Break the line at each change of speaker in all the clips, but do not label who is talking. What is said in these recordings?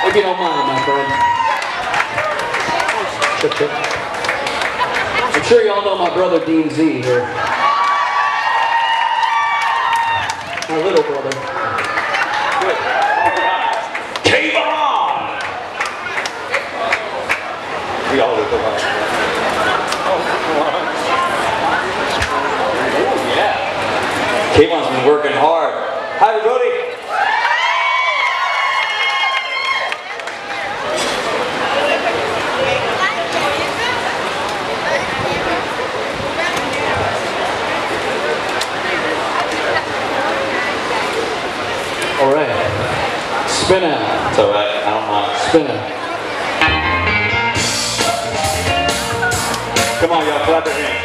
If you don't mind, my friend. I'm sure you all know my brother Dean Z here. My little brother. Good.
K-Von! We all look alike. Oh, yeah. K-Von's been working hard. Hi, everybody.
All right. Spin out.
It's all right. I don't mind.
Spin out.
Come on, y'all. Clap your hands.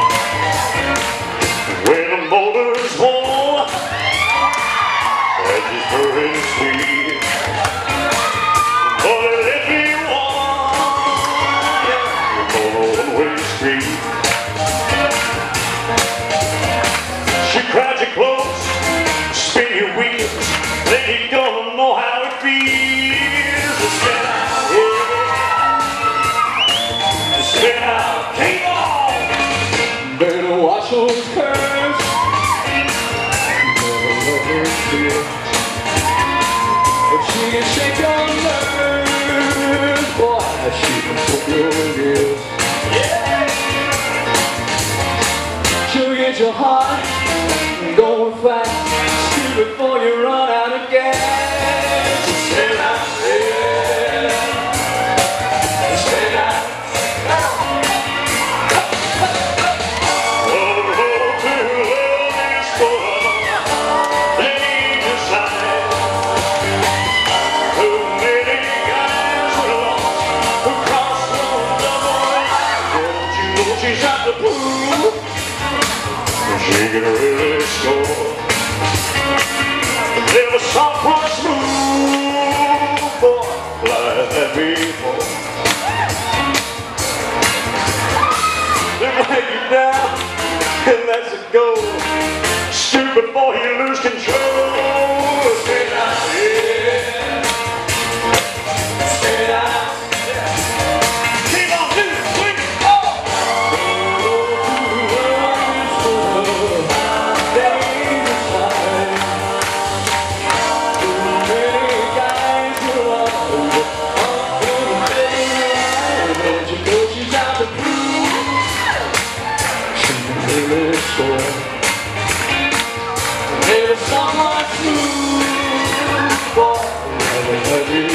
When the motor's warm, and it's burning sweet, but it let me walk on a one-way street. She crowds you close, spin your wheels, then you gonna know how it feels to spin out, yeah. To spin out, came on.
Better watch those curves. Never let her steer. If she can shake your nerves, boy, she can put your ears.
Yeah.
She'll get your heart going fast, steer before you run out of gas.
Spin out, yeah. Spin out. Oh, to love is for they decide. Too many guys were lost who crossed one double. Don't you know she's at the pool? She can really score. Never saw one smooth boy like that before. They break you down and that's a goal. Stupid boy, you lose control. Spin out, yeah. Spin out. Keep on doing it,
Never someone smooth, boy, never